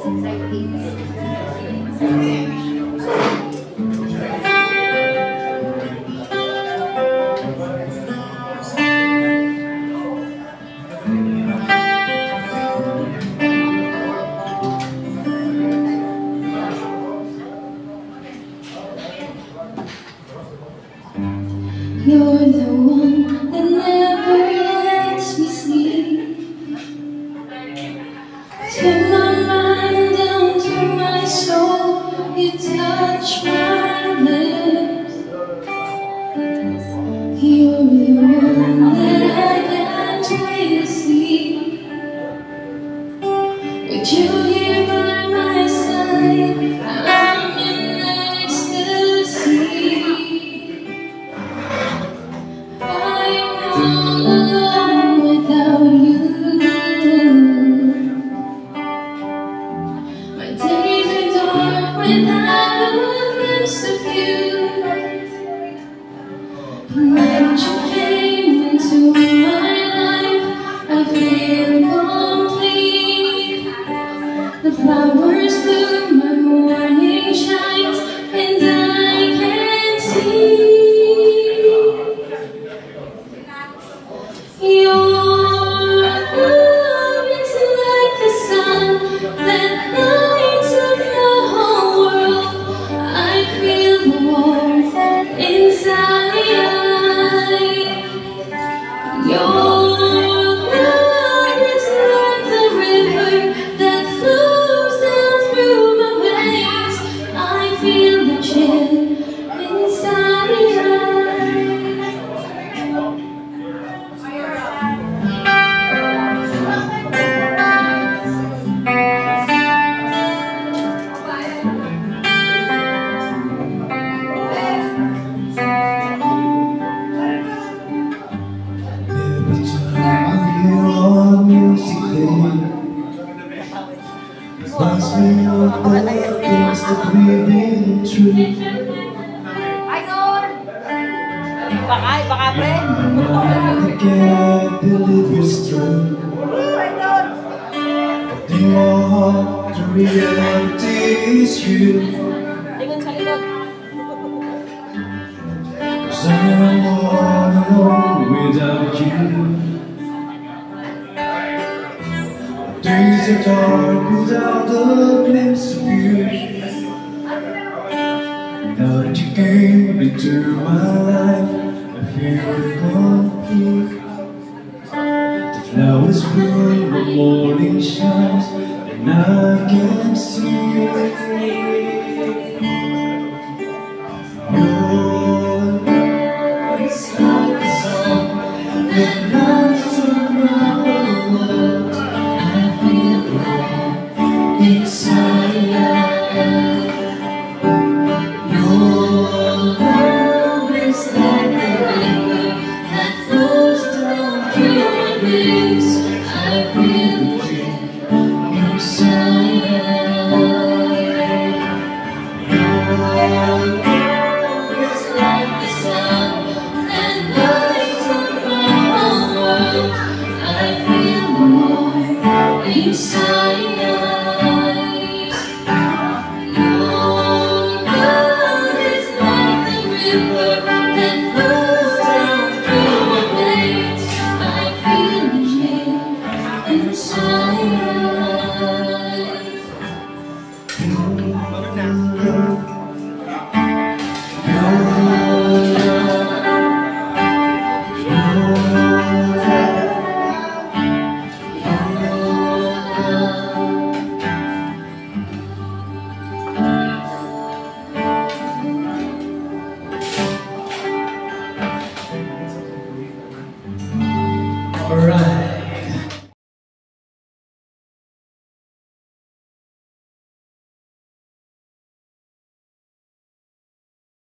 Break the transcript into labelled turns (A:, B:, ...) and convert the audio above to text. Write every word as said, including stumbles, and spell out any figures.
A: You're the one that never lets me sleep. Turn my mind down to my soul. You touch my lips. You're the one that I can't wait to see. With you here by my side, I'm in ecstasy. The flowers bloom, my morning shines, and I can see your love is like the sun that lights up the whole world. I feel the warmth inside. Your reminds me of the things that we've been through. And my mind can't believe it's true. But in my heart, the reality is you. Cause I'm all alone without you. Days are dark without a glimpse of you. Now that you came into my life, I feel complete. The flowers bloom, the morning shines, and I can see your love is like the sun that lights up my world. Alright.